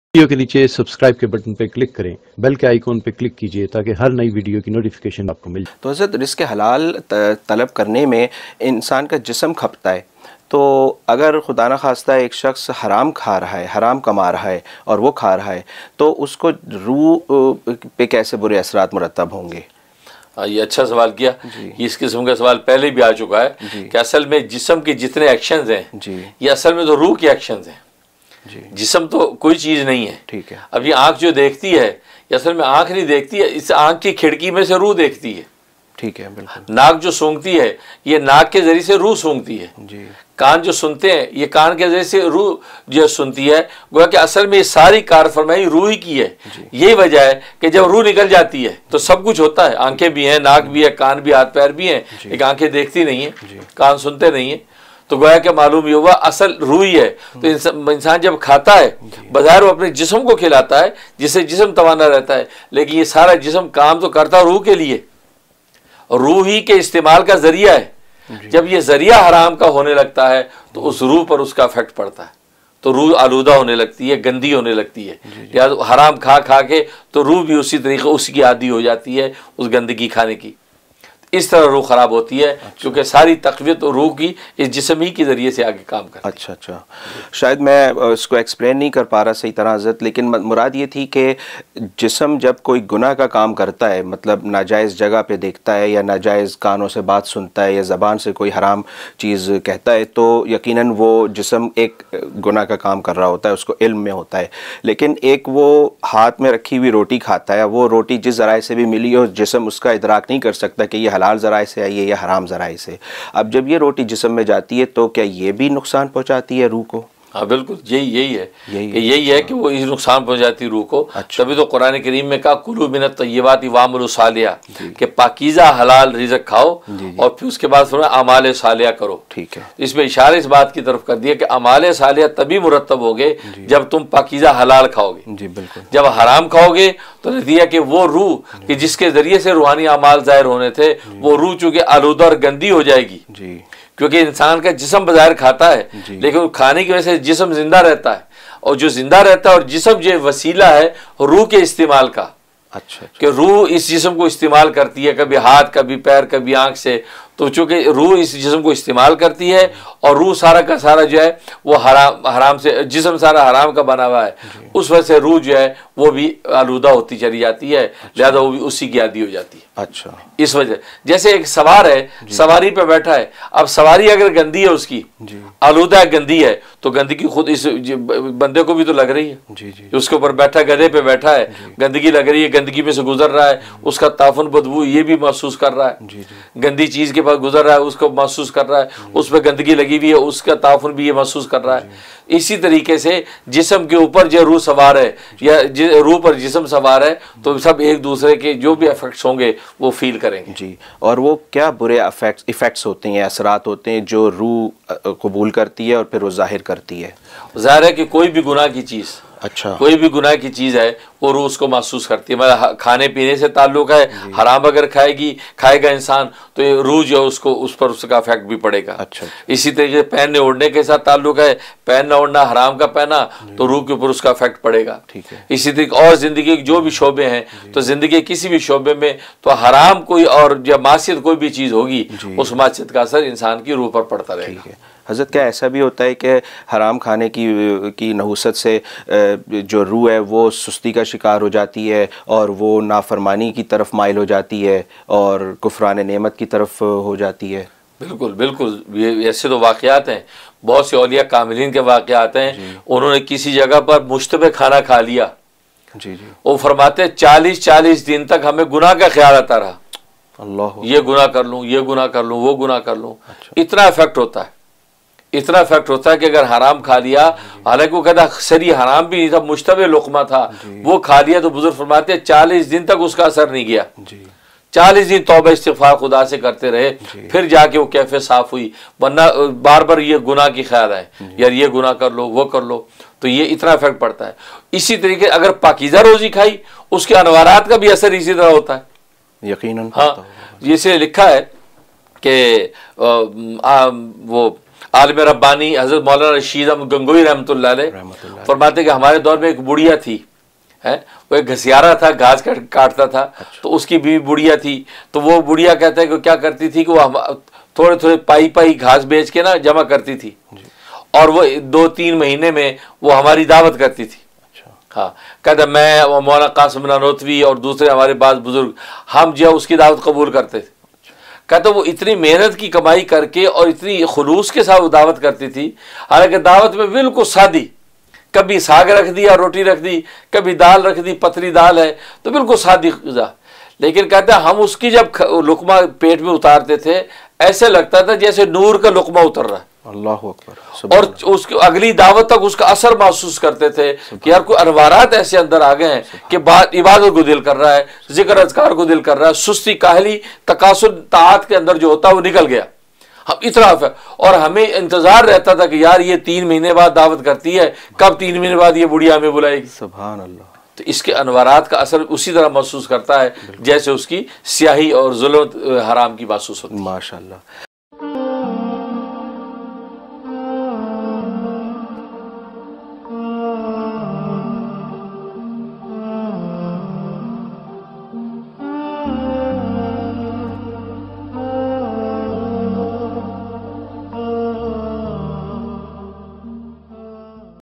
Video के नीचे subscribe के बटन पर क्लिक करें, बेल के आइकॉन पर क्लिक कीजिए ताकि हर नई वीडियो की नोटिफिकेशन आपको मिल जाए। तो हज़रत रिज़्क़ हलाल तलब करने में इंसान का जिस्म खपता है, तो अगर खुदा न खास्ता एक शख्स हराम खा रहा है, हराम कमा रहा है और वो खा रहा है, तो उसको रूह पे कैसे बुरे असरात मुरतब होंगे? ये अच्छा सवाल किया। इस किस्म का सवाल पहले भी आ चुका है कि असल में जिस्म के जितने एक्शंस हैं ये असल में तो रूह के एक्शंस हैं। जिस्म तो कोई चीज़ नहीं है। ठीक है। अब ये आँख जो देखती है ये असल में आँख नहीं देखती है, इस आँख की खिड़की में से रूह देखती है। ठीक है, बिल्कुल। नाक जो सूंघती है ये नाक के जरिए से रूह सूंघती है। जी। कान जो सुनते हैं ये कान के जरिए से रूह जो सुनती है। गोया कि असल में ये सारी कारफरमाई रूह ही की है। यही वजह है कि जब रूह निकल जाती है तो सब कुछ होता है, आंखें भी हैं, नाक भी है, कान भी, हाथ पैर भी हैं, एक आंखें देखती नहीं है, कान सुनते नहीं है। तो गोया कि मालूम ये हुआ असल रूह ही है। तो इंसान जब खाता है बज़ाहिर वो अपने जिस्म को खिलाता है जिससे जिस्म तवाना रहता है, लेकिन ये सारा जिस्म काम तो करता रूह के लिए, रूह ही के इस्तेमाल का जरिया है। जब ये जरिया हराम का होने लगता है तो उस रूह पर उसका इफेक्ट पड़ता है, तो रूह आलूदा होने लगती है, गंदी होने लगती है। या हराम खा खा के तो रूह भी उसी तरीके उसकी आदी हो जाती है उस गंदगी खाने की। इस तरह रूह ख़राब होती है क्योंकि सारी तक़वियत रूह की इस जिस्म ही के ज़रिए से आगे काम करती है। अच्छा अच्छा, शायद मैं इसको एक्सप्लेन नहीं कर पा रहा सही तरह हज़रत, लेकिन मुराद ये थी कि जिस्म जब कोई गुनाह का काम करता है, मतलब नाजायज़ जगह पे देखता है या नाजायज़ कानों से बात सुनता है या ज़बान से कोई हराम चीज़ कहता है, तो यकीनन वो जिस्म एक गुनाह का काम कर रहा होता है, उसको इल्म में होता है। लेकिन एक वो हाथ में रखी हुई रोटी खाता है, वो रोटी जिस ज़राए से भी मिली हो जिस्म उसका इदराक नहीं कर सकता कि ये हलाल ज़राए से आई है या हराम ज़राए से। अब जब ये रोटी जिस्म में जाती है तो क्या ये भी नुकसान पहुंचाती है रूह को? हाँ बिल्कुल, यही है कि वो इस नुकसान पहुंचाती रूह को। अच्छा। तभी तो कुरान करीम में कहा कुलू मिनत तय्यबाति वामलू सालिया, कि पाकीज़ा हलाल रिज़्क़ खाओ और फिर उसके बाद फरमाया अमाल सालिया करो। ठीक है। इसमें इशारा इस बात की तरफ कर दिया कि अमाल सालिया तभी मुरतब होंगे जब तुम पाकीज़ा हलाल खाओगे। जी बिल्कुल। जब हराम खाओगे तो नतीजा कि वो रूह कि जिसके जरिए से रूहानी अमाल ज़ाहिर होने थे वो रूह चूँकि आलूदा और गंदी हो जाएगी। जी। क्योंकि इंसान का जिस्म बाहर खाता है लेकिन खाने की वजह से जिस्म जिंदा रहता है, और जो जिंदा रहता है और जिस्म जो वसीला है रूह के इस्तेमाल का। अच्छा। कि रूह इस जिस्म को इस्तेमाल करती है, कभी हाथ, कभी पैर, कभी आंख से। तो चूंकि रूह इस जिस्म को इस्तेमाल करती है और रूह सारा का सारा जो है वो हराम से, जिस्म सारा हराम का बना हुआ है, उस वजह से रूह जो है वो भी आलूदा होती चली जाती है। लिहाजा वो भी उसी की आदी हो जाती है। अच्छा। इस वजह जैसे एक सवार है, सवारी पे बैठा है, अब सवारी अगर गंदी है उसकी, आलूदा गंदी है, तो गंदगी खुद इस बंदे को भी तो लग रही है। जी। उसके ऊपर बैठा, गधे पे बैठा है, गंदगी लग रही है, गंदगी में से गुजर रहा है, उसका ताफुन बदबू ये भी महसूस कर रहा है। गंदी चीज के पास गुजर रहा है उसको महसूस कर रहा है, उस पर गंदगी लगी हुई है उसका ताफुन भी ये महसूस कर रहा है। इसी तरीके से जिस्म के ऊपर जो रूह सवार है या रूह पर जिस्म सवार है, तो सब एक दूसरे के जो भी इफेक्ट्स होंगे वो फील करेंगे। जी। और वो क्या बुरे इफेक्ट्स होते हैं, असरात होते हैं जो रूह कबूल करती है और फिर वो जाहिर करती है? ज़ाहिर है कि कोई भी गुनाह की चीज़, अच्छा, कोई भी गुनाह की चीज़ है वो रूह उसको महसूस करती है। मतलब खाने पीने से ताल्लुक़ है, हराम अगर खाएगा इंसान तो ये रूह जो है उसको उस पर उसका इफेक्ट भी पड़ेगा। अच्छा। इसी तरीके से पहनने ओढ़ने के साथ ताल्लुक़ है, पहनना ओढ़ना हराम का पहना तो रूह के ऊपर उसका इफेक्ट पड़ेगा। ठीक है। इसी तरीके और ज़िंदगी के जो भी शोबे हैं, तो ज़िंदगी किसी भी शोबे में तो हराम कोई और जब मासियत कोई भी चीज़ होगी उस मासियत का असर इंसान की रूह पर पड़ता रहेगा। हज़रत, क्या ऐसा भी होता है कि हराम खाने की नहुसत से जो रूह है वो सुस्ती का शिकार हो जाती है और वो नाफरमानी की तरफ माइल हो जाती है और कुफरान नेमत की तरफ हो जाती है? बिल्कुल बिल्कुल, ये ऐसे तो वाक़यात हैं, बहुत से औलिया कामिलीन के वाक़यात हैं। उन्होंने किसी जगह पर मुश्तबे खाना खा लिया। जी। वो फरमाते 40-40 दिन तक हमें गुनाह का ख्याल आता रहा, अल्लाह, ये गुनाह कर लूँ, ये गुनाह कर लूँ, वो गुनाह कर लूँ। अच्छा। इतना इफेक्ट होता है, इतना इफेक्ट होता है कि अगर हराम खा लिया, हालांकि वो कहता सरी हराम भी नहीं था, मुश्तबे लुक़मा था, वो खा लिया तो बुजुर्ग फरमाते 40 दिन तक उसका असर नहीं गया। 40 दिन तौबा इस्तिग़फ़ार खुदा से करते रहे, फिर जाके वो कैफे साफ हुई। वरना बार बार ये गुनाह की ख्याल आए, यार ये गुनाह कर लो, वो कर लो, तो ये इतना इफेक्ट पड़ता है। इसी तरीके अगर पाकीज़ा रोज़ी खाई उसके अनवारात का भी असर इसी तरह होता है, यकीनन। हाँ, जिसे लिखा है कि वो आलिम रब्बानी हज़रत मौलाना रशीद अहमद गंगोई रहमतुल्लाह अलैह फरमाते कि हमारे दौर में एक बुढ़िया थी, है, वो एक घसियारा था, घास काटता था। तो उसकी भी बुढ़िया थी। तो वो बुढ़िया कहता है कि क्या करती थी कि वो थोड़े थोड़े पाई घास बेच के ना जमा करती थी, और वो 2-3 महीने में वो हमारी दावत करती थी। हाँ, कहता मैं, मौलाना कासिम नानोतवी और दूसरे हमारे बाज़ बुजुर्ग, हम जो उसकी दावत कबूल करते थे। कहता वो इतनी मेहनत की कमाई करके और इतनी खुलूस के साथ वो दावत करती थी। हालांकि दावत में बिल्कुल सादी, कभी साग रख दिया, रोटी रख दी, कभी दाल रख दी, पतली दाल है, तो बिल्कुल सादी ग़िज़ा। लेकिन कहता हम उसकी जब लुकमा पेट में उतारते थे, ऐसे लगता था जैसे नूर का लुकमा उतर रहा है। अल्लाह अकबर। और उसकी अगली दावत तक उसका असर महसूस करते थे कि यार कोई अनवारात ऐसे अंदर आ गए हैं कि बात इबादत को दिल कर रहा है, जिक्र अज़कार को दिल कर रहा है, सुस्ती काहली तकासुर ताआत के अंदर जो होता है वो निकल गया। हम इतराफ है, और हमें इंतजार रहता था कि यार ये 3 महीने बाद दावत करती है, कब 3 महीने बाद ये बुढ़िया हमें बुलाएगी। सुभान अल्लाह। तो इसके अनवारात का असर उसी तरह महसूस करता है जैसे उसकी स्याही और जुल्मत हराम की महसूस होती है। माशाअल्लाह।